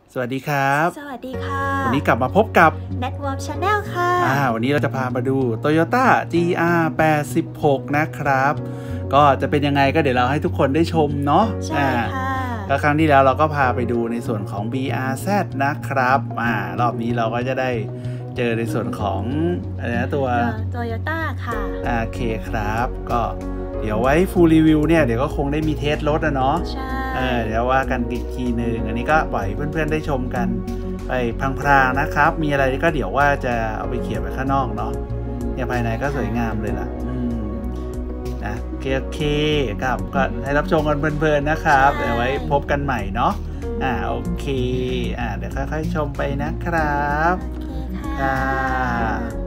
สวัสดีครับสวัสดีค่ะวันนี้กลับมาพบกับ Network Channel ค่ะวันนี้เราจะพามาดู Toyota GR86 นะครับก็จะเป็นยังไงก็เดี๋ยวเราให้ทุกคนได้ชมเนาะใช่ค่ะก็ครั้งที่แล้วเราก็พาไปดูในส่วนของ BRZ นะครับรอบนี้เราก็จะได้เจอในส่วนของอะไรนะตัว Toyota ค่ะโอเคครับก็เดี๋ยวไว้ full review เนี่ยเดี๋ยวก็คงได้มีเทสรถเนาะใช่เดี๋ยวว่ากันอีกทีนึงอันนี้ก็ปล่อยเพื่อนๆได้ชมกันไปพลางๆนะครับมีอะไรก็เดี๋ยวว่าจะเอาไปเขียนไว้ข้างนอกเนาะเนี่ยภายในก็สวยงามเลยล่ะนะโอเคครับก็ให้รับชมกันเพลินๆนะครับเดี๋ยวไว้พบกันใหม่เนาะโอเคเดี๋ยวค่อยๆชมไปนะครับค่ะ